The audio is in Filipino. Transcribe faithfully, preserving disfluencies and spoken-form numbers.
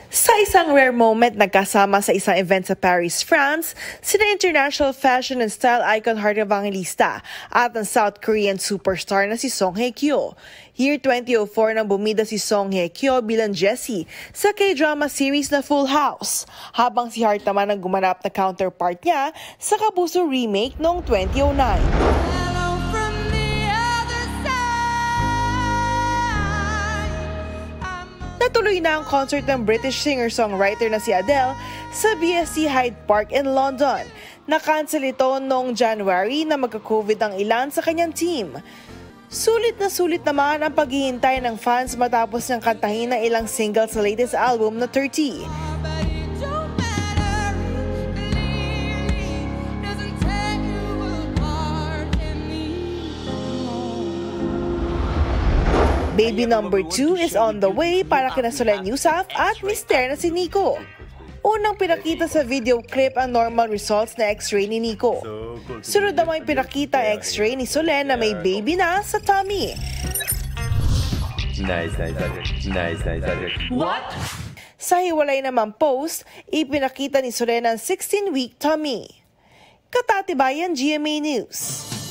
Sa isang rare moment, nagkasama sa isang event sa Paris, France, sina international fashion and style icon Evangelista at ang South Korean superstar na si Song Hye Kyo. Year twenty oh four nang bumida si Song Hye Kyo bilang Jessie sa K-drama series na Full House, habang si Heart naman ang gumanap na counterpart niya sa Kapuso remake noong twenty oh nine. Natuloy na ang concert ng British singer-songwriter na si Adele sa B S C Hyde Park in London. Na-cancel ito noong January na magka-COVID ang ilan sa kanyang team. Sulit na sulit naman ang paghihintay ng fans matapos niyang kantahin ng ilang singles sa latest album na thirty. Baby number two is on the way para kina Solen Yusuf at mister na si Nico. Unang pinakita sa video clip ang normal results na x-ray ni Nico. Sunod naman pinakita ang x-ray ni Solen na may baby na sa tummy. Nice, nice, nice, nice, nice. What? Sa hiwalay naman post, ipinakita ni Solen ang sixteen-week tummy. Katatibayan G M A News.